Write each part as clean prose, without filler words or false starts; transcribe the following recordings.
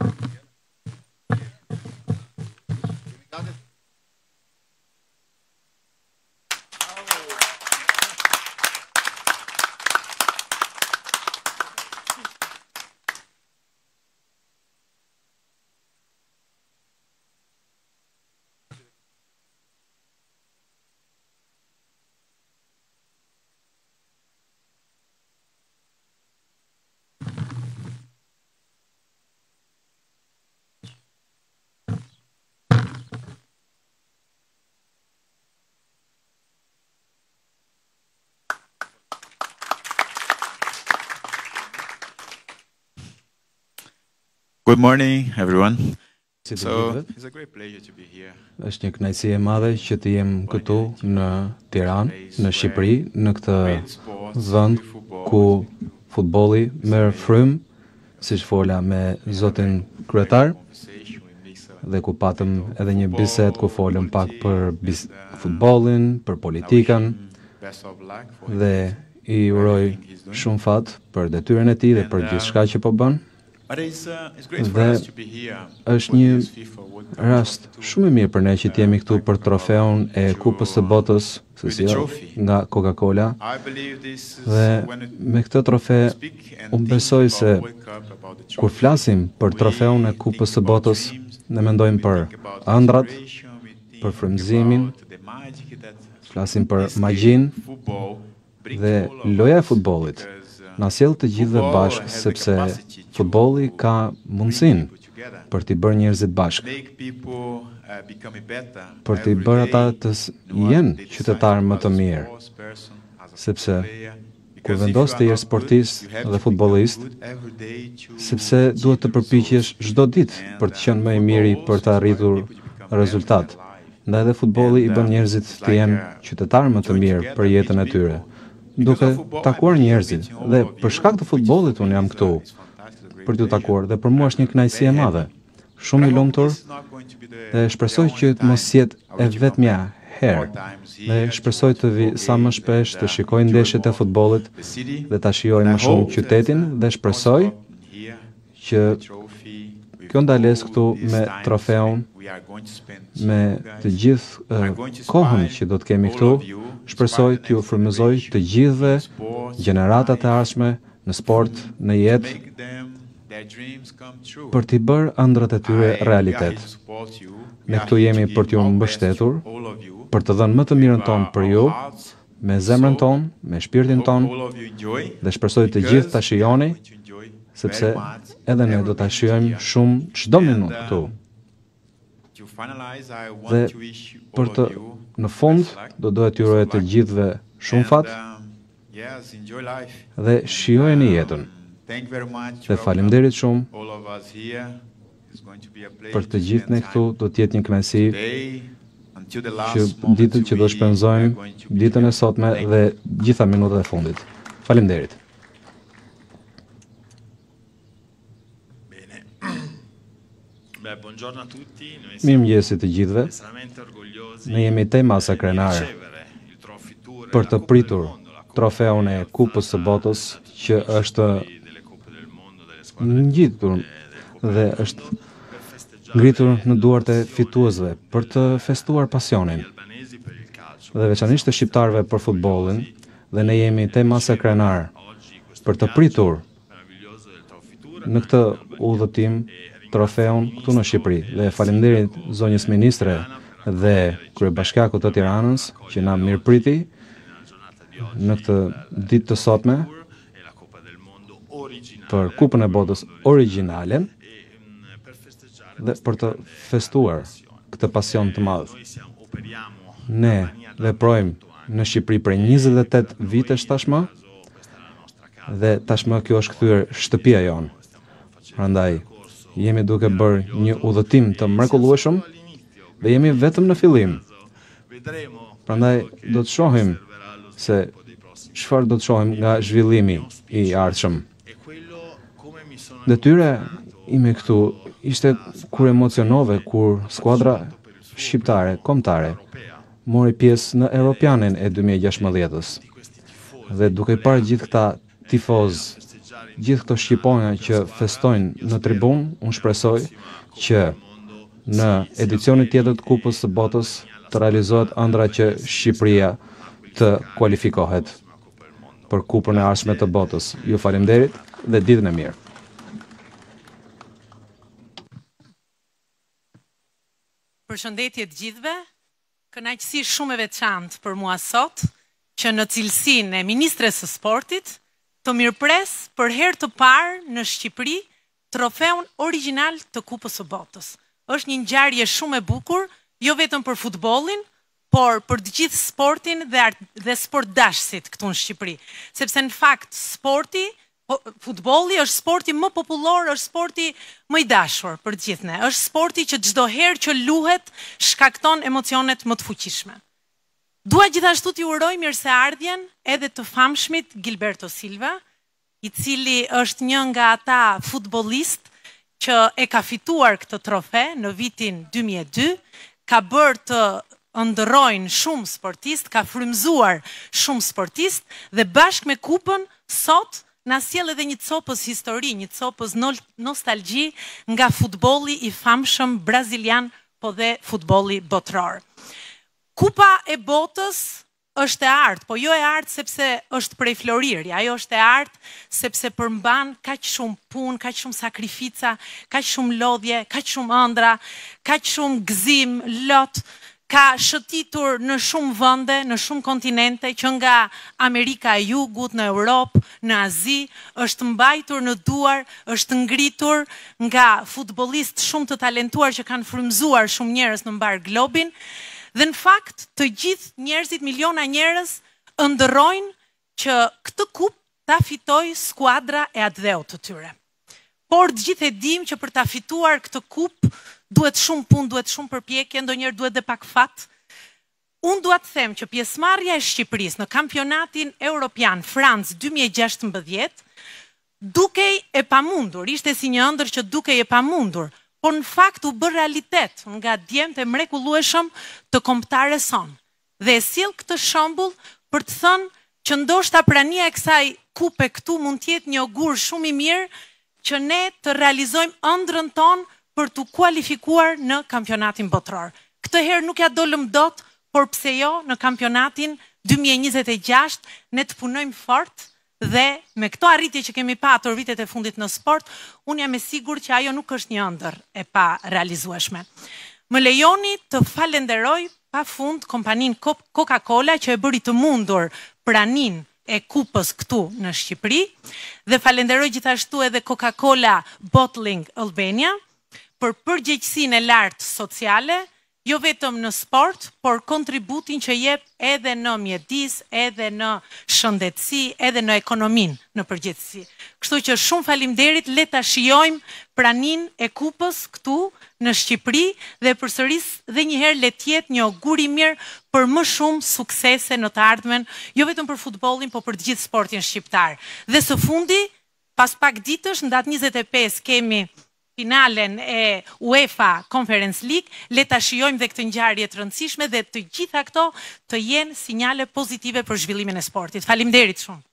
Good morning, everyone. So, It's a great pleasure to be here. është një kënaqësi e madhe që të jem këtu në Tiranë, në Shqipëri, në këtë vend ku futbolli merr frymë, siç fola me zotin kryetar, dhe ku patëm edhe një bisedë ku folëm pak për futbollin, për politikën, dhe i uroj shumë fat për detyrën e tij dhe për gjithçka që po bën. Dhe është një rast shumë i mirë për ne që të jemi këtu për trofeun e Kupës së Botës, nga Coca-Cola. Dhe me këtë trofe unë besoj se kur flasim për trofeun e Kupës së Botës, ne mendojmë për ëndrat, për frymëzimin, flasim për magjinë dhe loja e futbollit. Na sjell të gjithëve bashkë sepse futbolli ka mundësinë për t'i bërë njerëzit bashkë, për t'i bërë ata të jenë qytetarë më të mirë, sepse kur vendos të jesh sportist dhe futbollist, sepse duhet të përpiqesh çdo ditë për të qenë më i miri për të arritur rezultat. Ndaj edhe futbolli i bën njerëzit të jenë qytetarë më të mirë për jetën e tyre, duke takuar njerëzit, dhe për shkak të futbollit unë jam këtu për t'ju takuar, dhe për mua është një kënaqësi e madhe. Shumë i lumtur dhe shpresoj që të mos jetë e vetmja herë, dhe shpresoj të vi sa më shpesh të shikoj ndeshjet e futbollit dhe ta shijoj më shumë qytetin, dhe shpresoj që kjo ndalesë këtu me trofeun, me të gjithë kohën që do të kemi këtu, shpresoj t'ju frymëzoj të gjithëve gjeneratat e ardhshme në sport, në jetë, për t'i bërë ëndrat e tyre realitet. Ne këtu jemi për t'ju mbështetur, për të dhënë më të mirën tonë për ju, me zemrën tonë, me shpirtin tonë, dhe shpresoj të gjithë ta shijoni, sepse edhe ne do ta shijojmë shumë çdo minutë këtu. Dhe për të në fund do doja t'ju uroj të gjithëve shumë fat dhe shijojeni jetën. Dhe faleminderit shumë për të gjithë ne këtu, do të jetë një kënaqësi që ditët që do shpenzojmë ditën e sotme dhe gjitha minutat e fundit. Faleminderit. Mirëmëngjes të gjithëve. Ne jemi te masa krenare për të pritur trofeun e Kupës së Botës, që është ngjitur dhe është ngritur në duart e fituesve për të festuar pasionin, dhe veçanërisht të shqiptarëve për futbollin, dhe ne jemi te masa krenare për të pritur në këtë udhëtim trofeun këtu në Shqipëri. Dhe faleminderit zonjës ministre dhe kryebashkiakut të Tiranës që na mirëpriti në këtë ditë të sotme për Kupën e Botës origjinale dhe për të festuar këtë pasion të madh. Ne veprojmë në Shqipëri për 28 vitesh tashmë, dhe tashmë kjo është kthyer shtëpia jonë. Prandaj jemi duke bërë një udhëtim të mrekullueshëm dhe jemi vetëm në fillim. Prandaj do të shohim se çfarë do të shohim nga zhvillimi i ardhshëm. Detyra ime këtu ishte kur emocionove kur skuadra shqiptare kombëtare mori pjesë në Europianin e 2016-s. Dhe duke parë gjithë këta tifoz gjithë këto shqiponja që festojnë në tribun, unë shpresoj që në edicionin tjetër të Kupës së Botës të realizohet ëndra që Shqipëria të kualifikohet për Kupën e ardhshme të botës. Ju faleminderit dhe ditën e mirë. Përshëndetje të gjithëve, kënaqësi shumë e veçantë për mua sot, që në cilësinë e ministres së sportit, të mirëpres për herë të parë në Shqipëri trofeun origjinal të Kupës së Botës. Është një ngjarje shumë e bukur, jo vetëm për futbollin, por për të gjithë sportin dhe sportdashësit këtu në Shqipëri. Sepse në fakt futbolli është sporti më popullor, është sporti më i dashur për të gjithë ne. Është sporti që çdo herë që luhet shkakton emocionet më të fuqishme. Dua gjithashtu t'ju uroj mirëseardhjen edhe të famshmit Gilberto Silva, i cili është një nga ata futbollist që e ka fituar këtë trofe në vitin 2002, ka bërë të ëndërrojnë shumë sportist, ka frymzuar shumë sportist dhe bashkë me kupën sot na sjell edhe një copës histori, një copës nostalgji nga futbolli i famshëm brazilian, po dhe futbolli botror. Kupa e botës është e artë, po jo e artë sepse është prej Florirja, ajo është e artë sepse përmban kaq shumë punë, kaq shumë sakrifica, kaq shumë lodhje, kaq shumë ëndra, kaq shumë gëzim, lot. Ka shëtitur në shumë vende, në shumë kontinente, që nga Amerika e Jugut, në Europë, në Azi, është mbajtur në duar, është ngritur nga futbollistë shumë të talentuar që kanë frymzuar shumë njerëz në mbar globin, dhe në fakt të gjithë njerëzit, miliona njerëz, ëndërrojnë që këtë kupë ta fitoj skuadra e atdheut të tyre. Por të gjithë e dim që për ta fituar këtë kupë duhet shumë punë, duhet shumë përpjekje, ndonjëherë duhet dhe pak fat. Unë dua të them që pjesëmarrja e Shqipërisë në kampionatin evropian Francë 2016 dukej e pamundur, ishte si një ëndër që dukej e pamundur, por në fakt u bë realitet nga djemtë e mrekullueshëm të kombëtares son. Dhe e sjell këtë shembull për të thënë që ndoshta prania e kësaj kupe këtu mund të jetë një augur shumë i mirë që ne të realizojmë ëndrrën tonë për të kualifikuar në kampionatin botror. Këtë herë nuk ja dolëm dot, por pse jo, në kampionatin 2026 ne të punojmë fort dhe me këto arritje që kemi patur vitet e fundit në sport, unë jam e sigurt që ajo nuk është një ëndër e pa realizueshme. Më lejoni të falenderoj pafund kompaninë Coca-Cola që e bëri të mundur praninë e kupës këtu në Shqipëri dhe falenderoj gjithashtu edhe Coca-Cola Bottling Albania për përgjegjësinë e lartë sociale, jo vetëm në sport, por kontributin që jep edhe në mjedis, edhe në shëndetësi, edhe në ekonominë në përgjithësi. Kështu që shumë faleminderit, le ta shijojmë praninë e kupës këtu në Shqipëri dhe përsëris dhe një herë le të jetë një augur i mirë për më shumë suksese në të ardhmen, jo vetëm për futbollin, por për të gjithë sportin shqiptar. Dhe së fundi, pas pak ditësh, në datë 25 kemi finalen e UEFA Conference League, le ta shijojmë dhe këtë ngjarje të rëndësishme dhe të gjitha këto të jenë sinjale pozitive për zhvillimin e sportit. Faleminderit shumë.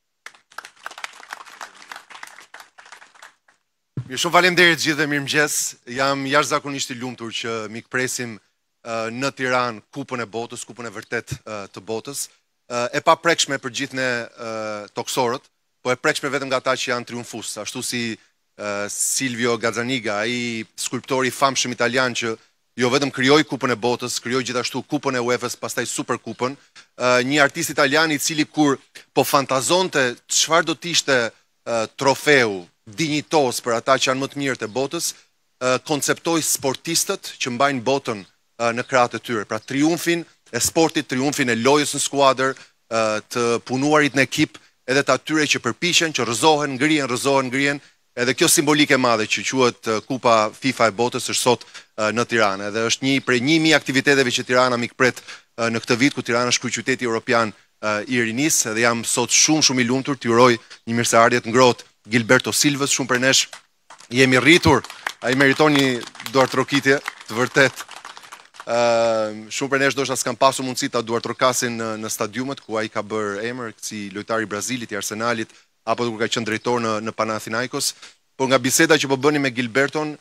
Shumë faleminderit gjithë dhe mirëmëngjes. Jam jashtëzakonisht i lumtur që mikpresim në Tiranë kupën e botës, kupën e vërtet të botës. E paprekshme për gjithë ne toksorët, po e prekshme vetëm nga ata që janë triumfues, ashtu si Silvio Gazzaniga, ai skulptori famshëm italian që jo vetëm krijoi kupën e botës, krijoi gjithashtu kupën e UEFA-s, pastaj superkupën, një artist italian i cili kur po fantazonte çfarë do të ishte trofeu dinjitos për ata që janë më të mirët e botës, konceptoi sportistët që mbajnë botën në krahët e tyre, pra triumfin e sportit, triumfin e lojës në skuadër, të punuarit në ekip, edhe të atyre që përpiqen, që rrëzohen, ngrihen, edhe kjo simbolike madhe që quhet Kupa FIFA e botës është sot në Tiranë. Edhe është një prej 1000 aktiviteteve që Tirana mikpret në këtë vit, ku Tirana është kryeqyteti evropian i rinisë, dhe jam sot shumë i lumtur t'ju uroj një mirëseardhje të ngrohtë Gilberto Silvës, shumë prej nesh jemi rritur, ai meriton një duartrokitje të vërtet. Shumë prej nesh ndoshta s'kan pasur mundësi ta duartrokasin në stadiumet ku ai ka bërë emër, si lojtari i Brazilit, i Arsenalit, apo kur ka qenë drejtor në Panathinaikos, por nga biseda që po bëni me Gilberton,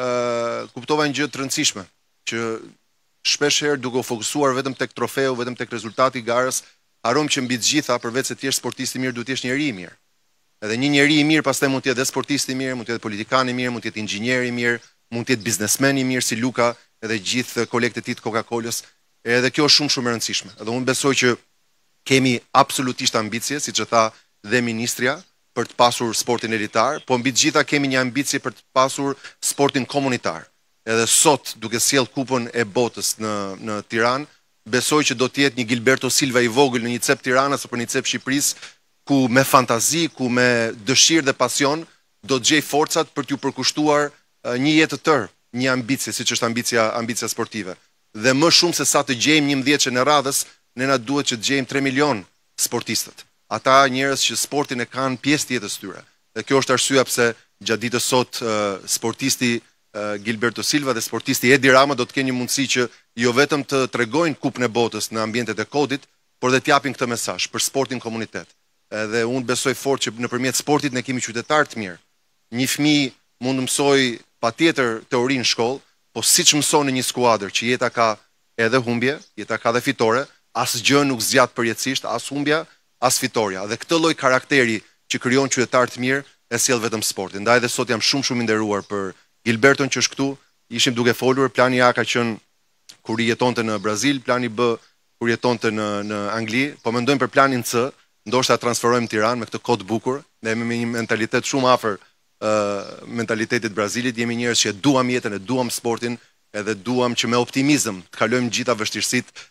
kuptova një gjë të rëndësishme, që shpesh herë duke u fokusuar vetëm tek trofeu, vetëm tek rezultati i garës, harrojmë që mbi të gjitha, përveç se të jesh sportist i mirë, duhet të jesh njeri i mirë. Edhe një njeri i mirë pastaj mund të jetë sportist i mirë, mund të jetë politikan i mirë, mund të jetë inxhinier i mirë, mund të jetë biznesmen i mirë si Luka edhe gjithë kolegët e tij të Coca-Colës. Edhe kjo është shumë e rëndësishme. Edhe unë besoj që kemi absolutisht ambicie, siç e tha dhe ministria, për të pasur sportin elitar, po mbi të gjitha kemi një ambicie për të pasur sportin komunitar. Edhe sot, duke sjell kupën e botës në Tiranë, besoj që do të jetë një Gilberto Silva i vogël në një cep Tiranës apo një cep Shqipërisë, ku me fantazi, ku me dëshirë dhe pasion, do të gjej forcat për t'ju përkushtuar një jetë të tërë, një ambicie, siç është ambicia sportive. Dhe më shumë se sa të gjejmë 11 në radhës, ne na duhet që të gjejmë 3 milion sportistët. Ata njerëz që sportin e kanë pjesë të jetës tyre. Dhe kjo është arsyeja pse gjatë ditës sot sportisti Gilberto Silva dhe sportisti Edi Rama do të kenë një mundësi që jo vetëm të tregojnë kupën e botës në ambientet e kodit, por dhe t'japin këtë mesazh për sportin komunitet. Edhe unë besoj fort që nëpërmjet sportit ne kemi qytetarë të mirë. Një fëmijë mund të mësoj patjetër teorinë në shkollë, po siç mëson në një skuadër që jeta ka edhe humbje, jeta ka edhe fitore, asgjë nuk zgjat përjetësisht, as humbja, as fitoria. Dhe këtë lloj karakteri që krijon qytetar të mirë e sjell vetëm sporti. Ndaj edhe sot jam shumë i nderuar për Gilberton që është këtu. Ishim duke folur, plani A ka qenë kur i jetonte në Brazil, plani B kur jetonte në Angli, po mendojmë për planin C, ndoshta transferojmë në Tiranë me këtë kod bukur, ne me një mentalitet shumë afër mentalitetit Brazilit, jemi njerëz që duam jetën, e duam sportin, edhe duam që me optimizëm të kalojmë gjitha vështirësitë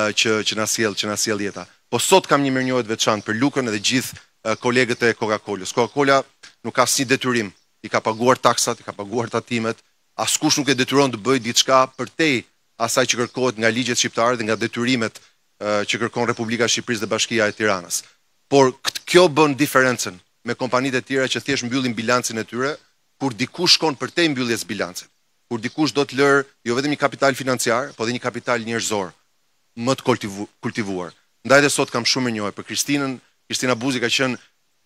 që na sjell jeta. Po sot kam një mirënjohje të veçantë për Lukën edhe gjithë kolegët e Coca-Colës. Coca-Cola nuk ka asnjë detyrim, i ka paguar taksat, i ka paguar tatimet, askush nuk e detyron të bëjë diçka përtej asaj që kërkohet nga ligjet shqiptare dhe nga detyrimet që kërkon Republika e Shqipërisë dhe Bashkia e Tiranës. Por kjo bën diferencën me kompanitë e tjera që thjesht mbyllin bilancin e tyre, kur dikush shkon përtej mbylljes bilancit. Kur dikush do të lërë jo vetëm një kapital financiar, po edhe një kapital njerëzor më të kultivuar. Ndaj dhe sot kam shumë mirënjohje për Kristina Buzi ka qenë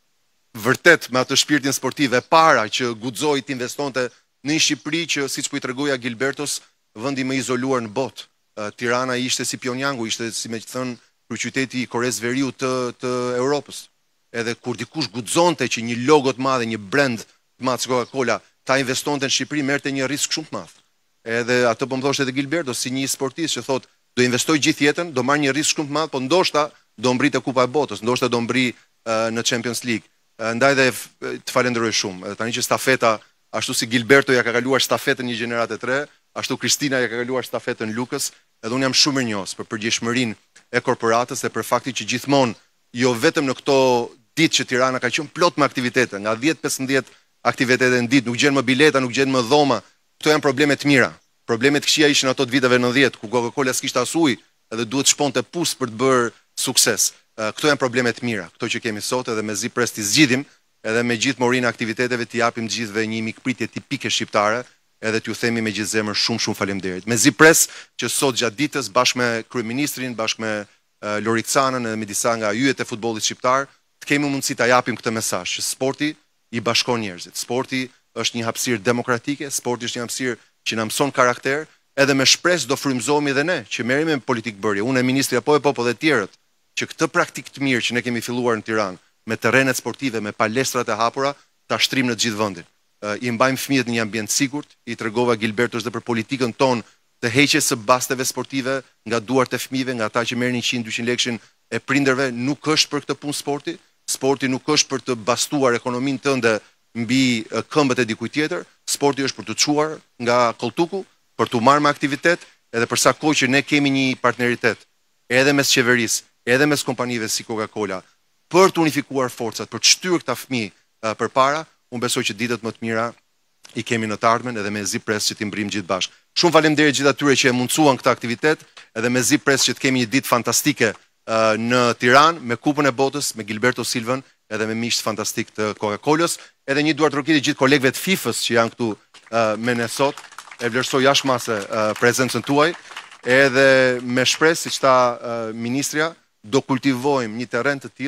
vërtet me atë shpirtin sportiv e para që guxoi të investonte në një Shqipëri që siç po i tregoja Gilbertos, vendi më izoluar në botë. Tirana ishte si Pyongyangu, ishte si me thënë kryeqyteti i Koresë Veriut të Europës. Edhe kur dikush guxonte që një logo të madh, një brand të madh si Coca-Cola ta investonte në Shqipëri, merrte një risk shumë të madh. Edhe atë po më thoshte edhe Gilberto si një sportist që thotë do investoj gjithë jetën, do marr një risk shumë të madh, po ndoshta do mbritë Kupa e Botës, ndoshta do mbri në Champions League. Ndaj dhe të falenderoj shumë. Tani që stafeta, ashtu si Gilberto ja ka kaluar stafetën një gjenerat e 3, ashtu Kristina ja ka kaluar stafetën Lukës, edhe unë jam shumë mirënjohës për përgjegjësinë e korporatës dhe për faktin që gjithmonë jo vetëm në këto ditë që Tirana ka qenë plot me aktivitete, nga 10-15 aktivitete në ditë, nuk gjen më bileta, nuk gjen më dhoma. Këto janë probleme të mira. Problemet këqija ishin ato të viteve 90, ku Coca-Cola s'kishte as ujë edhe duhet shponte pus për të bërë sukses. Këto janë probleme të mira, këto që kemi sot, edhe mezi pres t'i zgjidhim, edhe me gjithë morinë e aktiviteteve t'i japim gjithëve një mikpritje tipike shqiptare, edhe t'ju themi me gjithë zemër shumë faleminderit. Mezi pres që sot gjatë ditës bashkë me kryeministrin, bashkë me Lorikcanën edhe me disa nga yjet e futbollit shqiptar, të kemi mundësi ta japim këtë mesazh që sporti i bashkon njerëzit. Sporti është një hapësirë demokratike, sporti është një hapësirë që na mëson karakter, edhe me shpresë do frymëzohemi edhe ne, që merremi me politikë bërje. Unë e ministri apo dhe tjerët, që këtë praktikë të mirë që ne kemi filluar në Tiranë, me terrenet sportive, me palestrat e hapura, ta shtrim në të gjithë vendin. I mbajmë fëmijët në një ambient sigurt, i tregova Gilbertos dhe për politikën tonë të heqjes së basteve sportive nga duart e fëmijëve, nga ata që merrin 100-200 lekëshin e prindërve, nuk është për këtë punë sporti. Sporti nuk është për të bastuar ekonominë tënde mbi këmbët e dikujt tjetër. Sporti është për të çuar nga kolltuku, për të marrë me aktivitet, edhe për sa kohë që ne kemi një partneritet, edhe mes qeverisë, edhe mes kompanive si Coca-Cola, për të unifikuar forcat, për të shtyrë këta fëmijë përpara, unë besoj që ditët më të mira i kemi në të ardhmen edhe me zi pres që t'i mbrim gjithë bashkë. Shumë faleminderit gjithë atyre që e mundsuan këtë aktivitet, edhe me zi pres që të kemi një ditë fantastike në Tiranë, me Kupën e Botës, me Gilberto Silvën, edhe me miqt fantastik të Coca-Colës, edhe një duartërokitje gjithë kolegëve të FIFA-s që janë këtu me ne sot, e vlerësoj jashtëmase prezencën tuaj, edhe me shpresë, siç tha ministrja, do kultivojmë një terren të tillë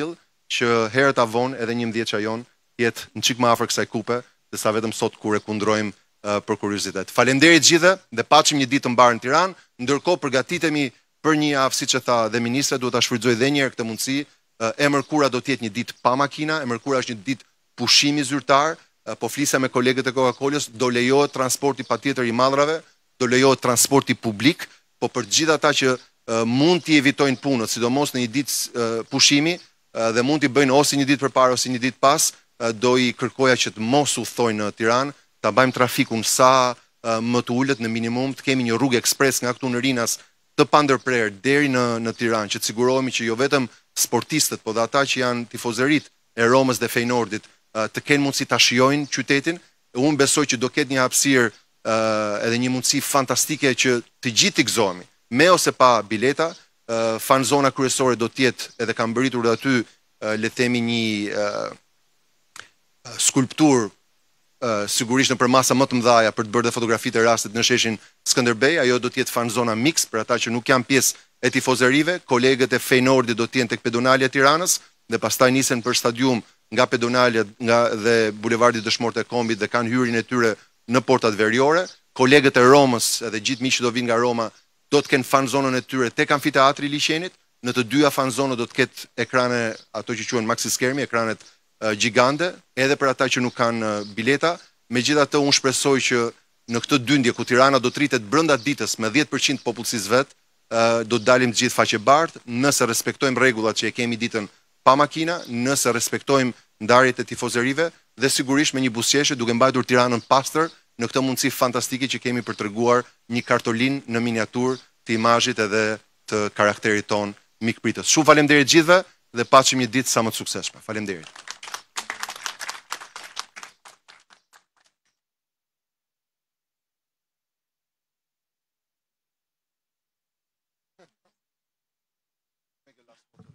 që herët avon edhe 11 qajon jetë në çik më afër kësaj kupe, dhe sa vetëm sot kur e kundrojmë për kuriozitet. Faleminderit gjithëve dhe paçim një ditë të mbarë në Tiranë. Ndërkohë përgatitemi për një javë, siç e tha dhe ministra, duhet ta shfrytëzoj edhe një herë këtë mundësi. E mërkura do të jetë një ditë pa makina, e mërkura është një ditë pushimi zyrtar, po flisa me kolegët e Coca-Colës, do lejohet transporti patjetër i mallrave, do lejohet transporti publik, po për gjithë ata që mund t'i evitojnë punët, sidomos në një ditë pushimi, dhe mund t'i bëjnë ose një ditë përpara ose një ditë pas, do i kërkoja që të mos udhtojnë në Tiranë, ta bëjmë trafikun sa më të ulët në minimum, të kemi një rrugë ekspres nga këtu në Rinas të pandërprer deri në Tiranë, që të sigurohemi që jo vetëm sportistët, po dhe ata që janë tifozërit e Romës dhe Feyenoordit të kenë mundësi ta shijojnë qytetin. Unë besoj që do ketë një hapësirë edhe një mundësi fantastike që të gjithë të gëzohemi, me ose pa bileta. Fan zona kryesore do të jetë, edhe ka mbërritur dhe aty, le të themi një skulptur sigurisht në përmasa më të mëdhaja për të bërë dhe fotografitë e rastit në sheshin Skënderbej. Ajo do të jetë fan zona mix për ata që nuk janë pjesë e tifozërive. Kolegët e Feyenoordit do të jenë tek pedonalja e Tiranës dhe pastaj nisen për stadium nga pedonalja dhe bulevardi Dëshmorët e Kombit dhe kanë hyrjen e tyre në portat veriore. Kolegët e Romës edhe gjithë miqtë që do vinë nga Roma do të kenë fan zonën e tyre tek amfiteatri i Liçenit. Në të dyja fan zonët do të ketë ekrane, ato që quhen maxi skermi, ekranet gjigande, edhe për ata që nuk kanë bileta. Megjithatë, unë shpresoj që në këtë dyndje ku Tirana do të rritet brenda ditës me 10% popullsisë vet, do të dalim të gjithë faqebartë, nëse respektojmë rregullat që e kemi ditën pa makina, nëse respektojmë ndarjet e tifozërive dhe sigurisht me një buzëqeshje duke mbajtur Tiranën pastër në këtë mundësi fantastike që kemi për treguar një kartolinë në miniaturë të imazhit edhe të karakterit ton mikpritës. Shumë faleminderit gjithëve dhe paçim një ditë sa më të suksesshme. Faleminderit. Make a last photo.